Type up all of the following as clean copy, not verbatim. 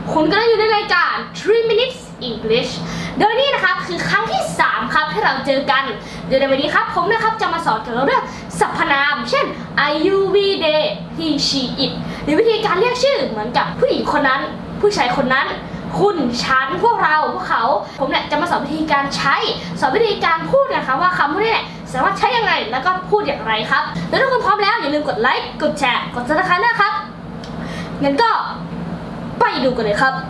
คุณก็ได้อยู่ในรายการ 3 minutes English โดยนี่นะครับคือครั้งที่3ครับที่เราเจอกันโดยในวันนี้ครับผมนะครับจะมาสอนเกี่ยวกับเรื่องสรรพนามเช่น I you we they he she it หรือวิธีการเรียกชื่อเหมือนกับผู้หญิงคนนั้นผู้ชายคนนั้นคุณฉันพวกเราพวกเขาผมเนี่ยจะมาสอนวิธีการใช้สอนวิธีการพูดนะครับว่าคำพวกนี้เนี่ยสามารถใช้ยังไงแล้วก็พูดอย่างไรครับแล้วถ้าคุณพร้อมแล้วอย่าลืมกดไลค์กดแชร์กด Subscribe นะครับงั้นก็ไปดูกันเลยครับ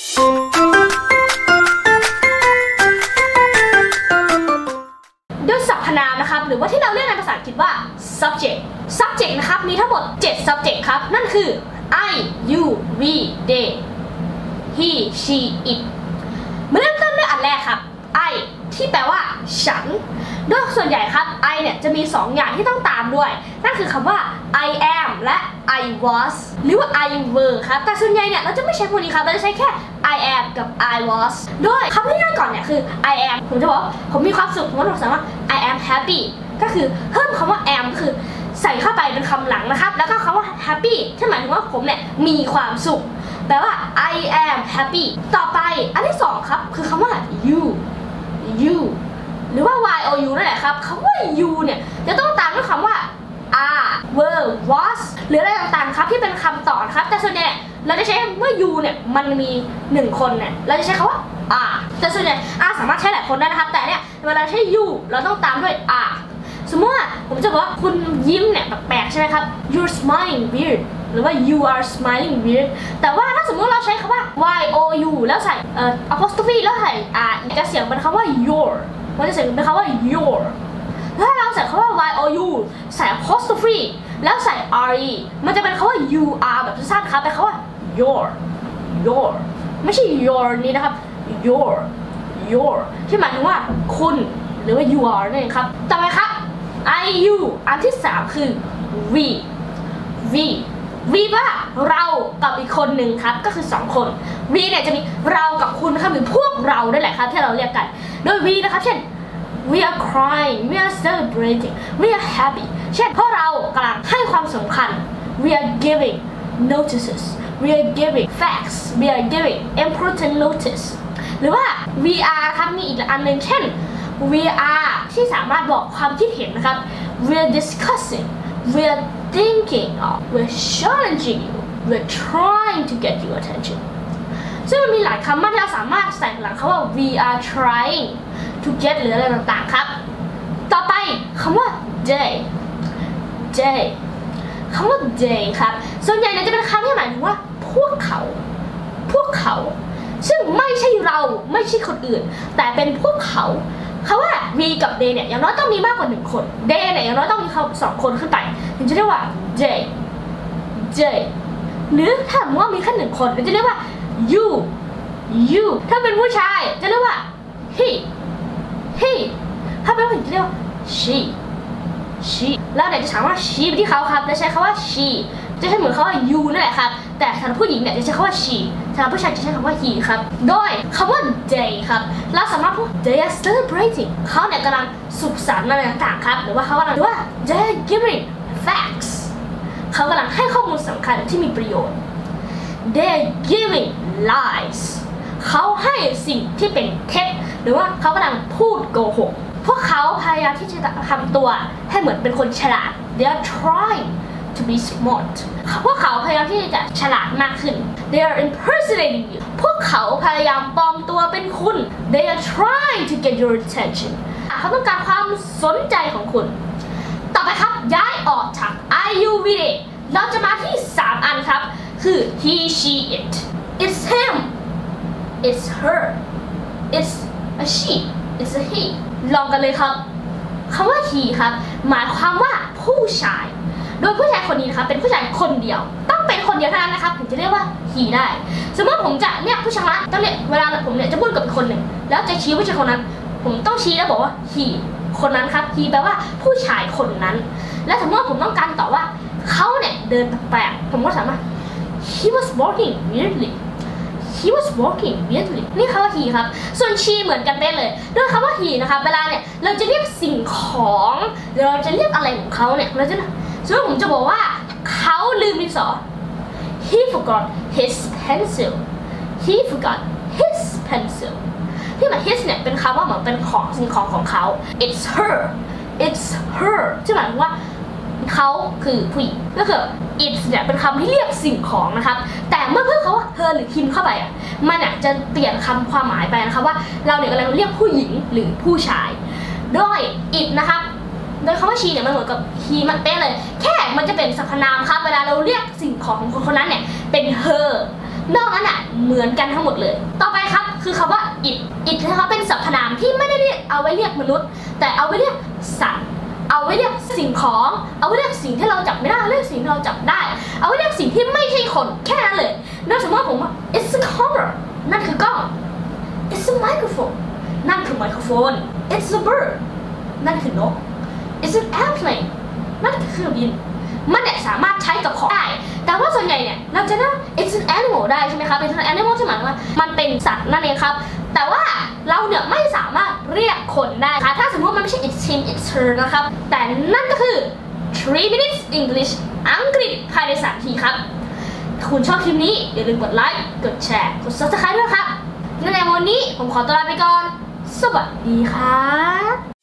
ด้วยสรรพนามนะครับหรือว่าที่เราเรียกในภาษาอังกฤษว่า subject นะครับมีทั้งหมด7 subject ครับนั่นคือ I you we they he she it มาเริ่มต้นด้วยอันแรกครับ I ที่แปลว่าฉันโดยส่วนใหญ่ครับ I เนี่ยจะมี2อย่างที่ต้องตามด้วยนั่นคือคำว่า I am และ I was หรือว่า I were ครับแต่ส่วนใหญ่เนี่ยเราจะไม่ใช้พวกนี้ครับเราจะใช้แค่ I am กับ I was โดยคำที่ง่ายก่อนเนี่ยคือ I am ผมจะบอกผมมีความสุขผมก็สามารถ I am happy ก็คือเพิ่มคำว่า am คือใส่เข้าไปเป็นคำหลังนะครับแล้วก็คำว่า happy ที่หมายถึงว่าผมเนี่ยมีความสุขแปลว่า I am happy ต่อไปอันที่2ครับคือคำว่า you หรือว่า you นั่นแหละครับคำว่า you เนี่ยจะต้องตามด้วยคำว่า are were was หรืออะไรต่างๆครับที่เป็นคำต่อครับแต่ส่วนใหญ่เราจะใช้เมื่อ you เนี่ยมันมี1คนเนี่ยเราจะใช้คำว่า are แต่ส่วนใหญ่ are สามารถใช้หลายคนได้นะครับแต่เนี่ยเวลาใช้ you เราต้องตามด้วย are สมมติว่าผมจะบอกว่าคุณยิ้มเนี่ยแปลกๆใช่ไหมครับ you're smiling weird หรือว่า you are smiling weird แต่ว่าถ้าสมมติเราใช้คำว่า you แล้วใส่apostrophe แล้วใส่ r จะเสียงเป็นคำว่า your มันจะเสียงเป็นคำว่า your ถ้าเราใส่คำว่า you ใส่ apostrophe แล้วใส่ re มันจะเป็นคำว่า you are แบบสั้นๆครับเป็นคำว่า your ไม่ใช่ your นี่นะครับ your ที่หมายถึงว่าคุณหรือว่า you are นั่นเองครับต่อไปครับ I you อันที่3คือ we ว่าเรากับอีกคนหนึ่งครับก็คือ2คน we เนี่ยจะมีเรากับคุณนะครับหรือพวกเราได้แหละครับที่เราเรียกกันโดย we นะครับเช่น we are crying we are celebrating we are happy เช่นพวกเรากำลังให้ความสำคัญ we are giving notices we are giving facts we are giving important notice หรือว่า we are ครับมีอีกอันหนึ่งเช่นwe are ที่สามารถบอกความคิดเห็นนะครับ we're discussing we're thinking we're challenging you we're trying to get your attention ซึ่งมันมีหลายคำมากที่เราสามารถใส่หลังคำว่า we are trying to get หรืออะไรต่างๆครับต่อไปคำว่า they คำว่า they ครับส่วนใหญ่เนี่ยจะเป็นคำที่หมายถึงว่าพวกเขาซึ่งไม่ใช่เราไม่ใช่คนอื่นแต่เป็นพวกเขาคำว่า we กับ they เนี่ยอย่างน้อยต้องมีมากกว่า1คน they เนี่ยอย่างน้อยต้องมีเขา2คนขึ้นไปถึงจะเรียกว่า they หรือถ้าสมมติว่ามีแค่1คนเราจะเรียกว่า you ถ้าเป็นผู้ชายจะเรียกว่า he ถ้าเป็นผู้หญิงจะเรียกว่า she แล้วเดี๋ยวจะถามว่า she ไปที่เขาครับจะใช้คำว่า she จะใช้เหมือนคำว่า you นั่นแหละครับแต่สำหรับผู้หญิงเนี่ยจะใช้คำว่า she สำหรับผู้ชายจะใช้คำว่า he ครับโดยคำว่า they ครับเราสามารถพูด they are celebrating เขาเนี่ยกำลังสุขสันต์อะไรต่างๆครับหรือว่า they are giving facts เขากำลังให้ข้อมูลสำคัญที่มีประโยชน์ they are giving lies เขาให้สิ่งที่เป็นเท็จหรือว่าเขากำลังพูดโกหกพวกเขาพยายามที่จะทำตัวให้เหมือนเป็นคนฉลาด they are trying to be smart พวกเขาพยายามที่จะฉลาดมากขึ้น they are impersonating you พวกเขาพยายามปลอมตัวเป็นคุณ they are trying to get your attention เขาต้องการความสนใจของคุณต่อไปครับย้ายออกจาก I you we they เราจะมาที่3อันครับคือ he she it it's him it's her it's a she it's a he ลองกันเลยครับคำว่า he ครับหมายความว่าผู้ชายโดยผู้ชายคนนี้นะครับเป็นผู้ชายคนเดียวต้องเป็นคนเดียวเท่านั้นนะครับถึงจะเรียกว่า he ได้สมมติผมจะเรียกผู้ชายนั้นต้องเรียกเวลาผมเนี่ยจะพูดกับอีกคนหนึ่งแล้วจะชี้ผู้ชายคนนั้นผมต้องชี้แล้วบอกว่า he คนนั้นครับ he แปลว่าผู้ชายคนนั้นและสมมติว่าผมต้องการตอบว่าเขาเนี่ยเดินแปลกๆผมก็สามารถ he was walking weirdly นี่คำว่า he ครับส่วน she เหมือนกันได้เลยโดยคำว่า he นะครับเวลาเนี่ยเราจะเรียกสิ่งของหรือเราจะเรียกอะไรของเขาเนี่ยเราจะสมมติผมจะบอกว่าเขาลืมดินสอ he forgot his pencil he forgot his pencil ที่หมาย his เนี่ยเป็นคำว่าเหมือนเป็นของสิ่งของของเขา it's her ที่หมายถึงว่าเขาคือผู้หญิงก็คือ it เนี่ยเป็นคำที่เรียกสิ่งของนะครับแต่เมื่อเพิ่มคำว่า her หรือ him เข้าไปอ่ะมันอ่ะจะเปลี่ยนคำความหมายไปนะครับว่าเราเนี่ยกำลังเรียกผู้หญิงหรือผู้ชายโดย it นะครับโดยคำว่า she เนี่ยมันเหมือนกับ he มันเป๊ะเลยแค่มันจะเป็นสรรพนามครับเวลาเราเรียกสิ่งของของคนนั้นเนี่ยเป็น her นอกนั้นอ่ะเหมือนกันทั้งหมดเลยต่อไปครับคือคำว่า it นะครับเป็นสรรพนามที่ไม่ได้เรียกเอาไว้เรียกมนุษย์แต่เอาไว้เรียกสัตว์เอาไว้เรียกสิ่งของเอาไว้เรียกสิ่งที่เราจับไม่ได้เรียกสิ่งที่เราจับได้เอาไว้เรียกสิ่งที่ไม่ใช่คนแค่นั้นเลยนอกจากว่าผมว่า it's a camera นั่นคือกล้อง it's a microphone นั่นคือไมโครโฟน it's a bird นั่นคือนก it's an airplane นั่นคือเครื่องบินมันเนี่ยสามารถใช้กับของได้แต่ว่าส่วนใหญ่เนี่ยเราจะเรียก it's an animal ได้ใช่ไหมครับ it's an animal ที่หมายว่ามันเป็นสัตว์นั่นเองครับแต่ว่าเราเนี่ยไม่สามารถเรียกคนได้ค่ะถ้าสมมติมันไม่ใช่ it's him it's her นะครับแต่นั่นก็คือ 3 minutes English อังกฤษภายใน3 นาทีครับถ้าคุณชอบคลิปนี้อย่าลืมกดไลค์กดแชร์กด subscribe ด้วยครับในวันนี้ผมขอตัวลาไปก่อนสวัสดีครับ